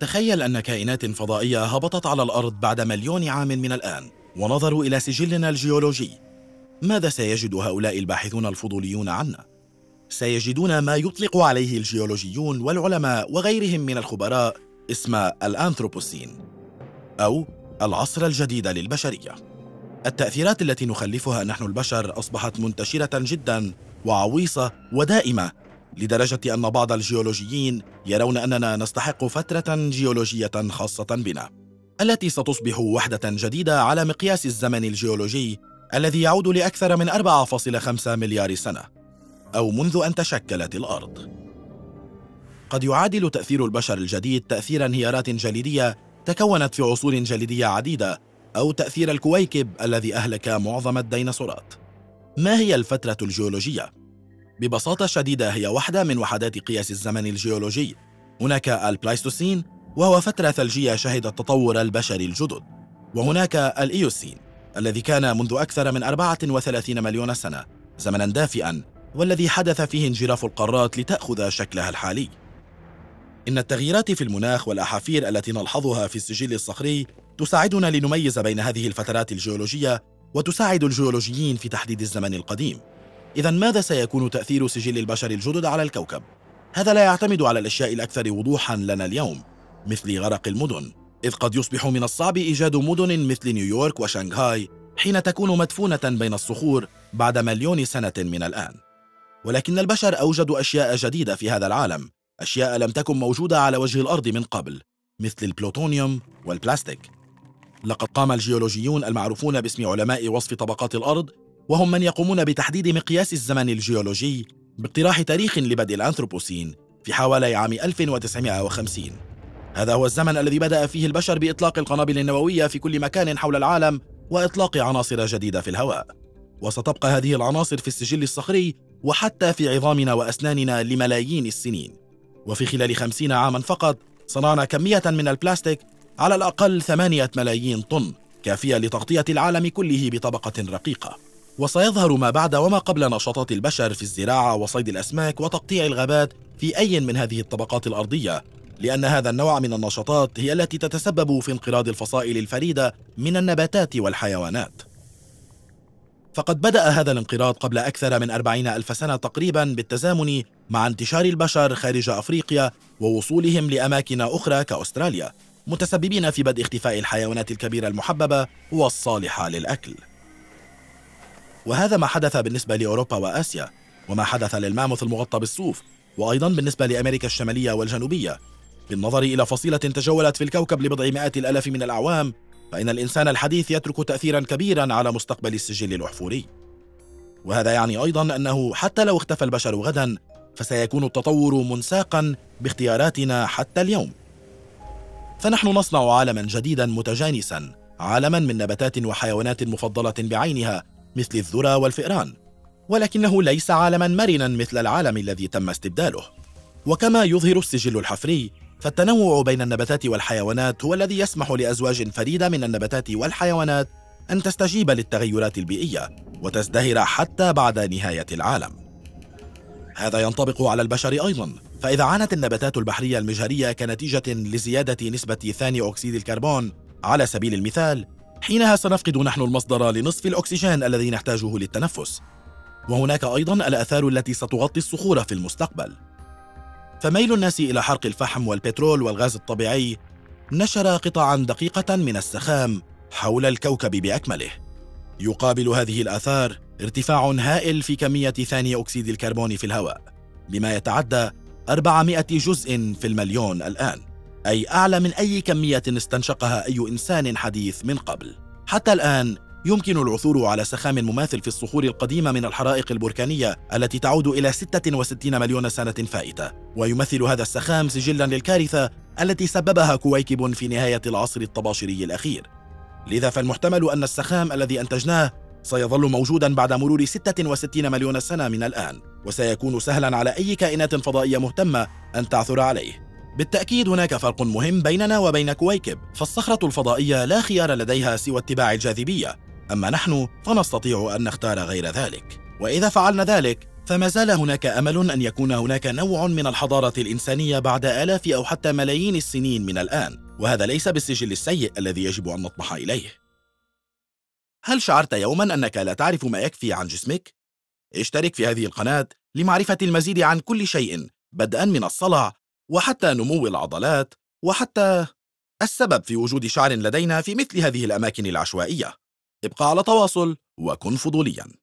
تخيل أن كائنات فضائية هبطت على الأرض بعد مليون عام من الآن ونظروا إلى سجلنا الجيولوجي. ماذا سيجد هؤلاء الباحثون الفضوليون عنا؟ سيجدون ما يطلق عليه الجيولوجيون والعلماء وغيرهم من الخبراء اسم الأنثروبوسين أو العصر الجديد للبشرية. التأثيرات التي نخلفها نحن البشر أصبحت منتشرة جداً وعويصة ودائمة، لدرجة أن بعض الجيولوجيين يرون أننا نستحق فترة جيولوجية خاصة بنا، التي ستصبح وحدة جديدة على مقياس الزمن الجيولوجي الذي يعود لأكثر من 4.5 مليار سنة، أو منذ أن تشكلت الأرض. قد يعادل تأثير البشر الجديد تأثير انهيارات جليدية تكونت في عصور جليدية عديدة، أو تأثير الكويكب الذي أهلك معظم الديناصورات. ما هي الفترة الجيولوجية؟ ببساطة شديدة هي واحدة من وحدات قياس الزمن الجيولوجي. هناك البلايستوسين، وهو فترة ثلجية شهدت تطور البشر الجدد، وهناك الإيوسين الذي كان منذ أكثر من 34 مليون سنة، زمناً دافئاً، والذي حدث فيه انجراف القارات لتأخذ شكلها الحالي. إن التغييرات في المناخ والأحافير التي نلحظها في السجل الصخري تساعدنا لنميز بين هذه الفترات الجيولوجية، وتساعد الجيولوجيين في تحديد الزمن القديم. إذن ماذا سيكون تأثير سجل البشر الجدد على الكوكب؟ هذا لا يعتمد على الأشياء الأكثر وضوحاً لنا اليوم، مثل غرق المدن، إذ قد يصبح من الصعب إيجاد مدن مثل نيويورك وشنغهاي حين تكون مدفونة بين الصخور بعد مليون سنة من الآن. ولكن البشر أوجدوا أشياء جديدة في هذا العالم، أشياء لم تكن موجودة على وجه الأرض من قبل، مثل البلوتونيوم والبلاستيك. لقد قام الجيولوجيون المعروفون باسم علماء وصف طبقات الأرض، وهم من يقومون بتحديد مقياس الزمن الجيولوجي، باقتراح تاريخ لبدء الأنثروبوسين في حوالي عام 1950. هذا هو الزمن الذي بدأ فيه البشر بإطلاق القنابل النووية في كل مكان حول العالم وإطلاق عناصر جديدة في الهواء. وستبقى هذه العناصر في السجل الصخري وحتى في عظامنا وأسناننا لملايين السنين. وفي خلال 50 عاماً فقط صنعنا كمية من البلاستيك على الأقل 8 ملايين طن، كافية لتغطية العالم كله بطبقة رقيقة. وسيظهر ما بعد وما قبل نشاطات البشر في الزراعة وصيد الأسماك وتقطيع الغابات في أي من هذه الطبقات الأرضية، لأن هذا النوع من النشاطات هي التي تتسبب في انقراض الفصائل الفريدة من النباتات والحيوانات. فقد بدأ هذا الانقراض قبل أكثر من 40,000 سنة تقريباً، بالتزامن مع انتشار البشر خارج أفريقيا ووصولهم لأماكن أخرى كأستراليا، متسببين في بدء اختفاء الحيوانات الكبيرة المحببة والصالحة للأكل. وهذا ما حدث بالنسبة لأوروبا وآسيا، وما حدث للماموث المغطى بالصوف، وأيضاً بالنسبة لأمريكا الشمالية والجنوبية. بالنظر إلى فصيلة تجولت في الكوكب لبضع مئات الآلاف من الأعوام، فإن الإنسان الحديث يترك تأثيراً كبيراً على مستقبل السجل الأحفوري. وهذا يعني أيضاً أنه حتى لو اختفى البشر غداً، فسيكون التطور منساقاً باختياراتنا حتى اليوم. فنحن نصنع عالماً جديداً متجانساً، عالماً من نباتات وحيوانات مفضلة بعينها مثل الذرة والفئران، ولكنه ليس عالماً مرناً مثل العالم الذي تم استبداله. وكما يظهر السجل الحفري، فالتنوع بين النباتات والحيوانات هو الذي يسمح لأزواج فريدة من النباتات والحيوانات أن تستجيب للتغيرات البيئية وتزدهر حتى بعد نهاية العالم. هذا ينطبق على البشر أيضاً، فإذا عانت النباتات البحرية المجهرية كنتيجة لزيادة نسبة ثاني أكسيد الكربون على سبيل المثال، حينها سنفقد نحن المصدر لنصف الأكسجين الذي نحتاجه للتنفس. وهناك أيضاً الآثار التي ستغطي الصخور في المستقبل. فميل الناس إلى حرق الفحم والبترول والغاز الطبيعي نشر قطعاً دقيقة من السخام حول الكوكب بأكمله. يقابل هذه الآثار ارتفاع هائل في كمية ثاني أكسيد الكربون في الهواء، بما يتعدى 400 جزء في المليون الآن، أي أعلى من أي كمية استنشقها أي إنسان حديث من قبل. حتى الآن يمكن العثور على سخام مماثل في الصخور القديمة من الحرائق البركانية التي تعود إلى 66 مليون سنة فائتة، ويمثل هذا السخام سجلاً للكارثة التي سببها كويكب في نهاية العصر الطباشيري الأخير. لذا فالمحتمل أن السخام الذي أنتجناه سيظل موجوداً بعد مرور 66 مليون سنة من الآن، وسيكون سهلاً على أي كائنات فضائية مهتمة أن تعثر عليه. بالتأكيد هناك فرق مهم بيننا وبين كويكب، فالصخرة الفضائية لا خيار لديها سوى اتباع الجاذبية، أما نحن فنستطيع أن نختار غير ذلك. وإذا فعلنا ذلك فما زال هناك أمل أن يكون هناك نوع من الحضارة الإنسانية بعد آلاف أو حتى ملايين السنين من الآن، وهذا ليس بالسجل السيء الذي يجب أن نطمح إليه. هل شعرت يوماً أنك لا تعرف ما يكفي عن جسمك؟ اشترك في هذه القناة لمعرفة المزيد عن كل شيء، بدءاً من الصلع وحتى نمو العضلات وحتى السبب في وجود شعر لدينا في مثل هذه الأماكن العشوائية. ابقى على تواصل وكن فضولياً.